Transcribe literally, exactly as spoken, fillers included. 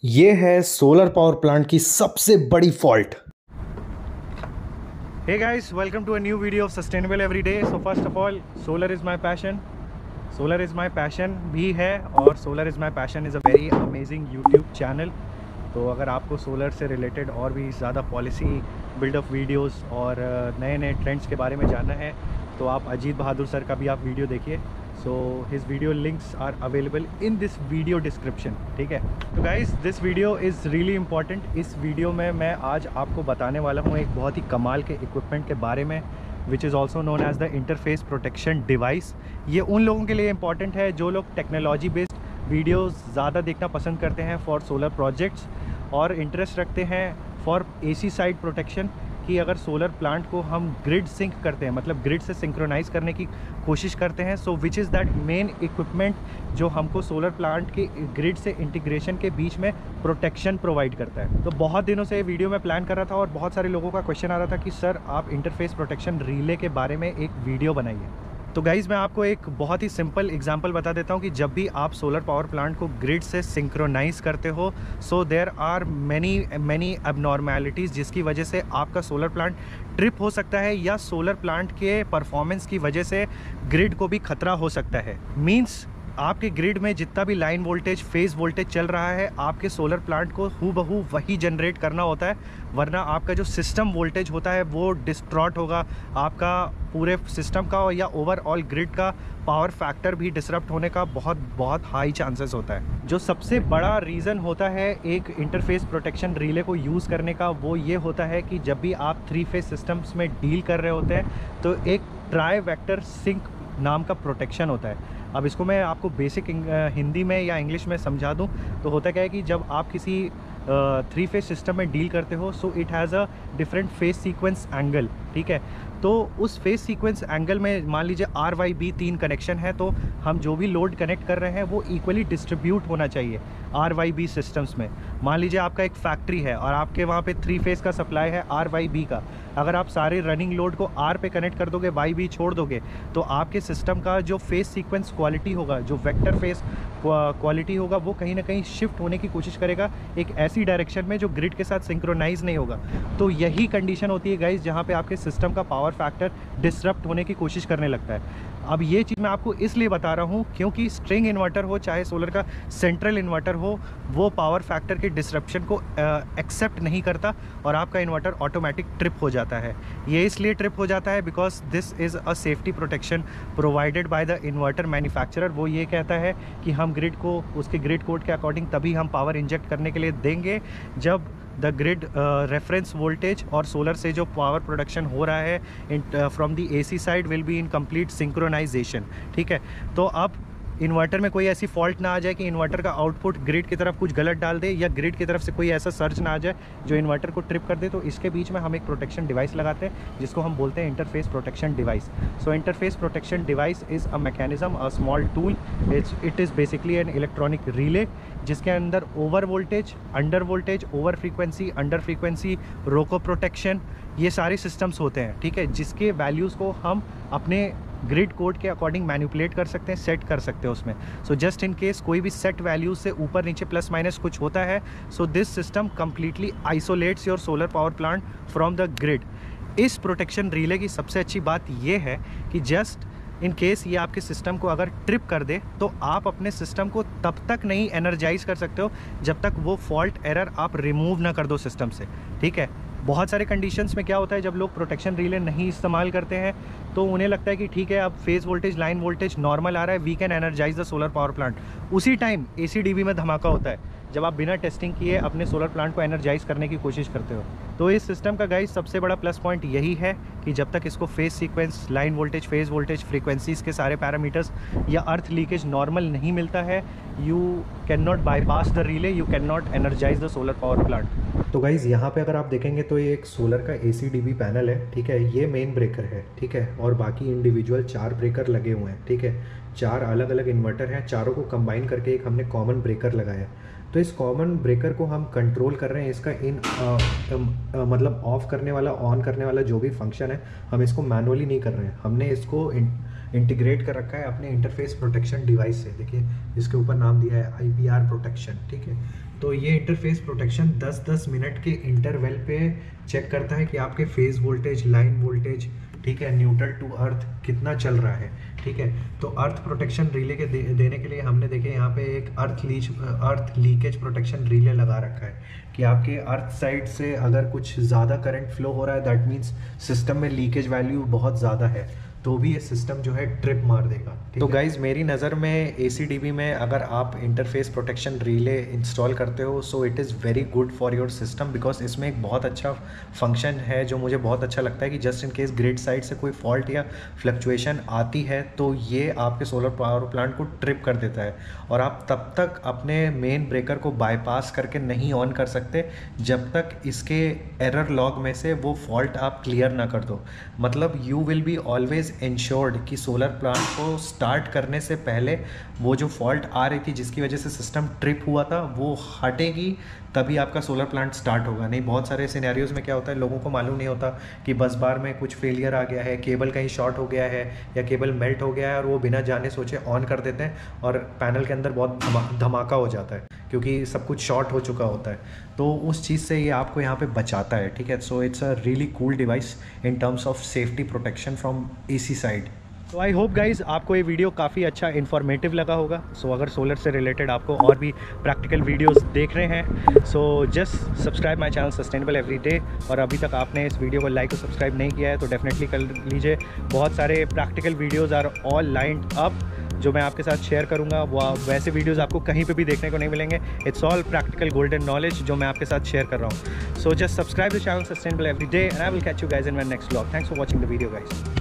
ये है solar power plant की सबसे बड़ी fault. Hey guys, welcome to a new video of Sustainable Everyday. So first of all, solar is my passion. Solar is my passion भी है और Solar is my passion is a very amazing YouTube channel. तो अगर आपको solar से related और भी ज़्यादा पॉलिसी बिल्डअप वीडियोस और नए नए ट्रेंड्स के बारे में जानना है तो आप अजीत बहादुर सर का भी आप वीडियो देखिए। So his video links are available in this video description. ठीक है, तो guys this video is really important. इस वीडियो में मैं आज आपको बताने वाला हूँ एक बहुत ही कमाल के इक्विपमेंट के बारे में, which is also known as the interface protection device. ये उन लोगों के लिए इम्पॉर्टेंट है जो लोग टेक्नोलॉजी बेस्ड वीडियोस ज़्यादा देखना पसंद करते हैं फॉर सोलर प्रोजेक्ट्स और इंटरेस्ट रखते हैं फॉर एसी साइड प्रोटेक्शन, कि अगर सोलर प्लांट को हम ग्रिड सिंक करते हैं, मतलब ग्रिड से सिंक्रोनाइज़ करने की कोशिश करते हैं, so which is that main equipment जो हमको सोलर प्लांट के ग्रिड से इंटीग्रेशन के बीच में प्रोटेक्शन प्रोवाइड करता है। तो बहुत दिनों से ये वीडियो मैं प्लान कर रहा था और बहुत सारे लोगों का क्वेश्चन आ रहा था कि सर आप इंटरफेस प्रोटेक्शन रिले के बारे में एक वीडियो बनाइए। तो गाइज़ मैं आपको एक बहुत ही सिंपल एग्जांपल बता देता हूँ कि जब भी आप सोलर पावर प्लांट को ग्रिड से सिंक्रोनाइज़ करते हो, so there are many many abnormalities जिसकी वजह से आपका सोलर प्लांट ट्रिप हो सकता है या सोलर प्लांट के परफॉर्मेंस की वजह से ग्रिड को भी खतरा हो सकता है। मीन्स आपके ग्रिड में जितना भी लाइन वोल्टेज फेज़ वोल्टेज चल रहा है आपके सोलर प्लांट को हूबहू वही जनरेट करना होता है, वरना आपका जो सिस्टम वोल्टेज होता है वो डिस्ट्रॉट होगा, आपका पूरे सिस्टम का या ओवरऑल ग्रिड का पावर फैक्टर भी डिसरप्ट होने का बहुत बहुत हाई चांसेस होता है। जो सबसे बड़ा रीज़न होता है एक इंटरफेस प्रोटेक्शन रिले को यूज़ करने का वो ये होता है कि जब भी आप थ्री फेज सिस्टम्स में डील कर रहे होते हैं तो एक ट्राई वेक्टर सिंक नाम का प्रोटेक्शन होता है। अब इसको मैं आपको बेसिक हिंदी में या इंग्लिश में समझा दूं तो होता क्या है कि जब आप किसी थ्री फेज सिस्टम में डील करते हो so it has a different phase sequence angle. ठीक है, तो उस फेज सीक्वेंस एंगल में मान लीजिए आर वाई बी तीन कनेक्शन है, तो हम जो भी लोड कनेक्ट कर रहे हैं वो इक्वली डिस्ट्रीब्यूट होना चाहिए आर वाई बी सिस्टम्स में। मान लीजिए आपका एक फैक्ट्री है और आपके वहाँ पे थ्री फेज का सप्लाई है आर वाई बी का, अगर आप सारे रनिंग लोड को आर पे कनेक्ट कर दोगे, वाई बी छोड़ दोगे, तो आपके सिस्टम का जो फेज सीक्वेंस क्वालिटी होगा, जो वेक्टर फेज क्वालिटी होगा, वो कहीं ना कहीं शिफ्ट होने की कोशिश करेगा एक ऐसी डायरेक्शन में जो ग्रिड के साथ सिंक्रोनाइज नहीं होगा। तो यही कंडीशन होती है गाइज जहाँ पे आपके सिस्टम का पावर फैक्टर डिसरप्ट होने की कोशिश करने लगता है। अब ये चीज़ मैं आपको इसलिए बता रहा हूँ क्योंकि स्ट्रिंग इन्वर्टर हो चाहे सोलर का सेंट्रल इन्वर्टर हो, वो पावर फैक्टर के डिसरप्शन को एक्सेप्ट नहीं करता और आपका इन्वर्टर ऑटोमेटिक ट्रिप हो जाता है। ये इसलिए ट्रिप हो जाता है because this is a safety protection provided by the inverter manufacturer. वो ये कहता है कि हम ग्रिड को उसके ग्रिड कोड के अकॉर्डिंग तभी हम पावर इंजेक्ट करने के लिए देंगे जब द ग्रिड रेफरेंस वोल्टेज और सोलर से जो पावर प्रोडक्शन हो रहा है from the AC side will be in complete synchronization. ठीक है, तो अब इन्वर्टर में कोई ऐसी फॉल्ट ना आ जाए कि इन्वर्टर का आउटपुट ग्रिड की तरफ कुछ गलत डाल दे या ग्रिड की तरफ से कोई ऐसा सर्ज ना आ जाए जो इन्वर्टर को ट्रिप कर दे। तो इसके बीच में हम एक प्रोटेक्शन डिवाइस लगाते हैं जिसको हम बोलते हैं interface protection device. So interface protection device is a mechanism, a small tool, it's it is basically an electronic relay जिसके अंदर over voltage, under voltage, over frequency, under frequency, रोको प्रोटेक्शन, ये सारे सिस्टम्स होते हैं। ठीक है, जिसके वैल्यूज़ को हम अपने ग्रिड कोड के अकॉर्डिंग मैनिपुलेट कर सकते हैं, सेट कर सकते हैं उसमें। सो जस्ट इन केस कोई भी सेट वैल्यूज से ऊपर नीचे प्लस माइनस कुछ होता है, so this system completely isolates your solar power plant from the grid. इस प्रोटेक्शन रिले की सबसे अच्छी बात यह है कि जस्ट इन केस ये आपके सिस्टम को अगर ट्रिप कर दे तो आप अपने सिस्टम को तब तक नहीं एनर्जाइज कर सकते हो जब तक वो फॉल्ट एरर आप रिमूव ना कर दो सिस्टम से। ठीक है, बहुत सारे कंडीशंस में क्या होता है जब लोग प्रोटेक्शन रिले नहीं इस्तेमाल करते हैं तो उन्हें लगता है कि ठीक है अब phase voltage, line voltage normal आ रहा है, we can energize the solar power plant. उसी टाइम एसीडीबी में धमाका होता है जब आप बिना टेस्टिंग किए अपने सोलर प्लांट को एनर्जाइज करने की कोशिश करते हो। तो इस सिस्टम का गाइस सबसे बड़ा प्लस पॉइंट यही है कि जब तक इसको phase sequence, line voltage, phase voltage, frequencies के सारे पैरामीटर्स या अर्थ लीकेज नॉर्मल नहीं मिलता है, you can not bypass the relay, you can not energize the solar power plant. तो गाइज़ यहाँ पे अगर आप देखेंगे तो ये एक सोलर का एसीडीबी पैनल है। ठीक है, ये मेन ब्रेकर है। ठीक है, और बाकी इंडिविजुअल चार ब्रेकर लगे हुए हैं। ठीक है, चार अलग अलग इन्वर्टर हैं, चारों को कंबाइन करके एक हमने कॉमन ब्रेकर लगाया है। तो इस कॉमन ब्रेकर को हम कंट्रोल कर रहे हैं, इसका इन आ, आ, आ, मतलब ऑफ करने वाला, ऑन करने वाला जो भी फंक्शन है हम इसको मैनुअली नहीं कर रहे हैं, हमने इसको इंटीग्रेट कर रखा है अपने इंटरफेस प्रोटेक्शन डिवाइस से। देखिए इसके ऊपर नाम दिया है आई पी आर प्रोटेक्शन। ठीक है, तो ये इंटरफेस प्रोटेक्शन दस दस मिनट के इंटरवल पे चेक करता है कि आपके फेज वोल्टेज, लाइन वोल्टेज, ठीक है, न्यूट्रल टू अर्थ कितना चल रहा है, ठीक है। तो अर्थ प्रोटेक्शन रिले के दे, देने के लिए हमने देखे यहाँ पे एक earth leach earth leakage protection relay लगा रखा है कि आपके अर्थ साइड से अगर कुछ ज़्यादा करंट फ्लो हो रहा है, दैट मीन्स सिस्टम में लीकेज वैल्यू बहुत ज़्यादा है, तो भी ये सिस्टम जो है ट्रिप मार देगा। तो गाइज़ मेरी नज़र में ए सी डी बी में अगर आप इंटरफेस प्रोटेक्शन रिले इंस्टॉल करते हो, so it is very good for your system, because इसमें एक बहुत अच्छा फंक्शन है जो मुझे बहुत अच्छा लगता है कि just in case grid side से कोई फॉल्ट या फ्लक्चुएशन आती है तो ये आपके सोलर पावर प्लांट को ट्रिप कर देता है और आप तब तक अपने मेन ब्रेकर को बाईपास करके नहीं ऑन कर सकते जब तक इसके एरर लॉग में से वो फॉल्ट आप क्लियर ना कर दो। मतलब you will be always insured कि सोलर प्लांट को स्टार्ट करने से पहले वो जो फॉल्ट आ रही थी जिसकी वजह से सिस्टम ट्रिप हुआ था वो हटेगी, तभी आपका सोलर प्लांट स्टार्ट होगा। नहीं, बहुत सारे सिनेरियोज़ में क्या होता है, लोगों को मालूम नहीं होता कि बस बार में कुछ फेलियर आ गया है, केबल कहीं शॉर्ट हो गया है या केबल मेल्ट हो गया है और वो बिना जाने सोचे ऑन कर देते हैं और पैनल के अंदर बहुत धमा, धमाका हो जाता है क्योंकि सब कुछ शॉर्ट हो चुका होता है। तो उस चीज़ से ये आपको यहाँ पे बचाता है, ठीक है। So it's a really cool device in terms of safety protection from AC side. तो आई होप गाइज़ आपको ये वीडियो काफ़ी अच्छा इन्फॉर्मेटिव लगा होगा। सो so, अगर सोलर से रिलेटेड आपको और भी प्रैक्टिकल वीडियोस देख रहे हैं, so just subscribe my channel Sustainable Everyday. और अभी तक आपने इस वीडियो को लाइक और सब्सक्राइब नहीं किया है तो डेफिनेटली कर लीजिए। बहुत सारे practical videos are all lined up जो मैं आपके साथ शेयर करूंगा। वो वैसे वीडियोस आपको कहीं पे भी देखने को नहीं मिलेंगे। It's all practical golden knowledge जो मैं आपके साथ शेयर कर रहा हूँ। So just subscribe the channel Sustainable Everyday and I will catch you guys in my next vlog. Thanks for watching the video guys.